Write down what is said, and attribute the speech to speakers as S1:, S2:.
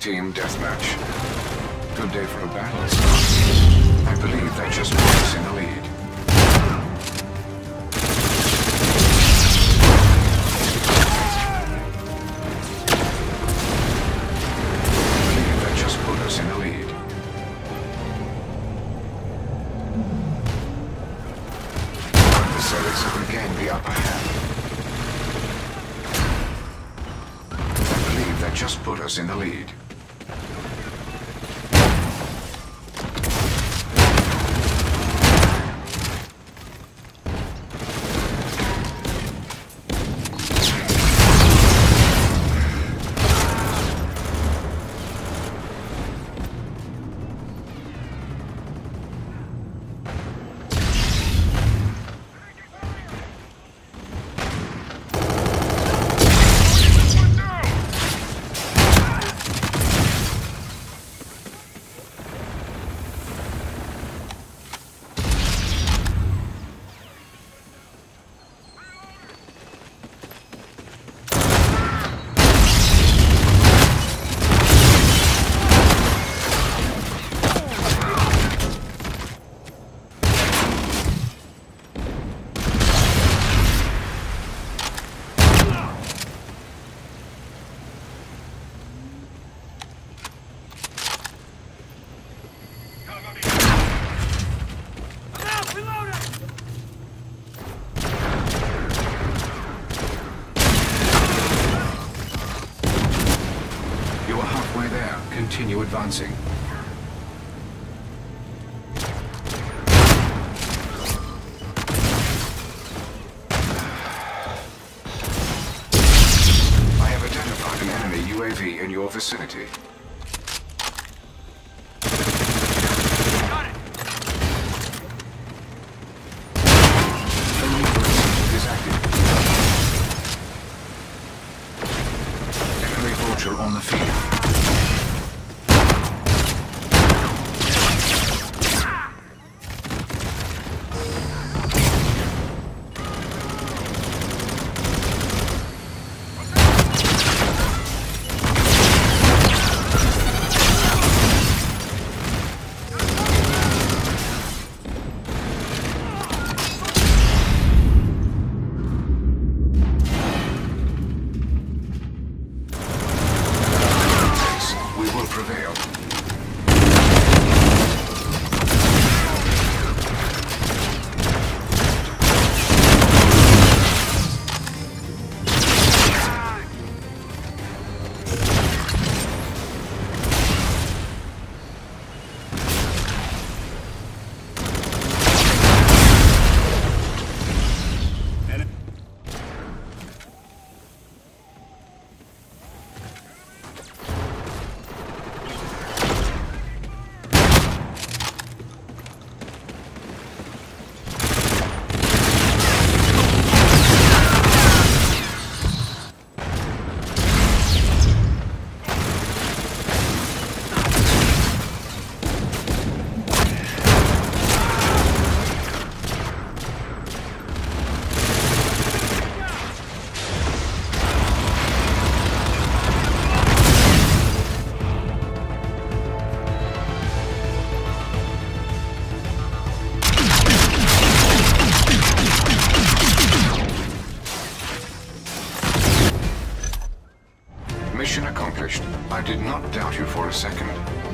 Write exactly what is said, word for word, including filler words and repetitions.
S1: Team deathmatch. Good day for a battle start. I believe that just put us in the lead. I believe that just put us in the lead. Adversaries have regained the upper hand. I believe that just put us in the lead. Continue advancing. I have identified an enemy U A V in your vicinity. Enemy Vulture is active. Enemy Vulture on the field. Mission accomplished. I did not doubt you for a second.